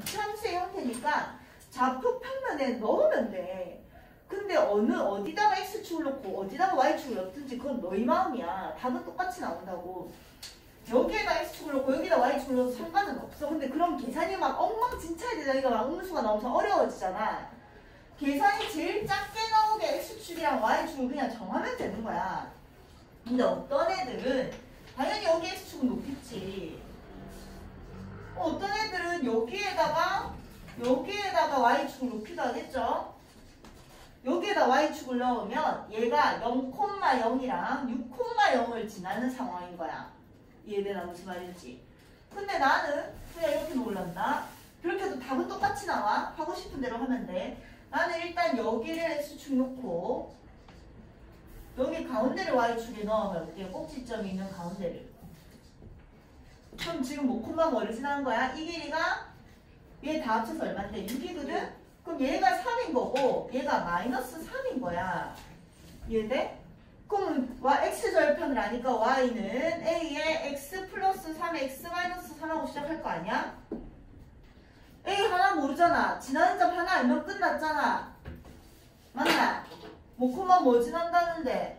이차함수의 형태니까 좌표 평면에 넣으면 돼. 근데 어디다가 x축을 넣고 어디다가 y축을 넣든지 그건 너희 마음이야. 답은 똑같이 나온다고. 여기에다 x축을 넣고 여기다 y축을 넣어도 상관은 없어. 근데 그럼 계산이 막 엉망진창이 되잖아. 이거 막 음수가 나오면서 어려워지잖아. 계산이 제일 작게 나오게 x축이랑 y축을 그냥 정하면 되는 거야. 근데 어떤 애들은 당연히 여기 x축은 높겠지. 어떤 애들은 여기에다가 y축을 높이도 하겠죠. 여기에다 y축을 넣으면 얘가 0,0이랑 6,0을 지나는 상황인 거야. 이해되나 무슨 말인지. 근데 나는 그냥 이렇게 놓을란다. 그렇게 해도 답은 똑같이 나와. 하고 싶은 대로 하면 돼. 나는 일단 여기를 x축 놓고 여기 가운데를 y축에 넣으면 어때요? 꼭지점이 있는 가운데를. 그럼 지금 뭐 콤마 뭐를 지나는 거야? 이 길이가 얘 다 합쳐서 얼마인데? 6이거든? 그럼 얘가 3인 거고 얘가 마이너스 3인 거야. 이해돼? 그럼 x절편을 아니까 y는 a에 x 플러스 3에 x 마이너스 3하고 시작할 거 아니야? a 하나 모르잖아. 지나는 점 하나 알면 끝났잖아. 맞나? 뭐 지난다는데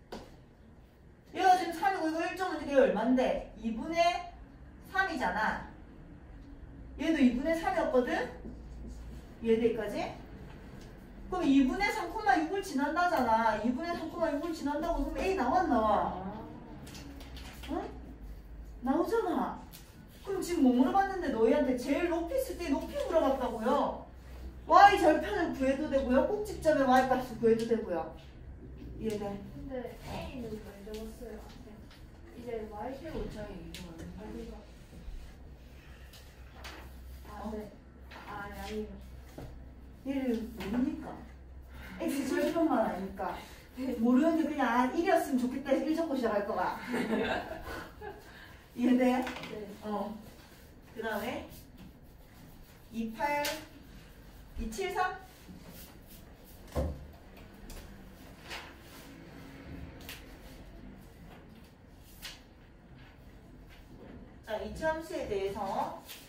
얘가 지금 3이고 이거 1점은 이게 얼만데? 2분의 3이잖아. 얘도 2분의 3이었거든? 얘들까지? 그럼 2분의 3,6을 지난다잖아. 2분의 3,6을 지난다고 그럼 A 나왔나? 응? 나오잖아. 그럼 지금 뭐 물어봤는데 너희한테 제일 높이 있을 때 높이 물어봤다고요. y 절편을 구해도 되고요. 꼭지점의 y 값을 구해도 되고요. 이해돼? 근데 A는 왜 적었어요? 이제 Y 최고 차이 이거는 어디가? 네. 아니. 얘를 모르니까. x 절편만 아니까. 모르는데 그냥 1이었으면 좋겠다 해서 1 적고 시작할 거야. 이해돼? 네. 그 다음에 273 자, 이차함수에 대해서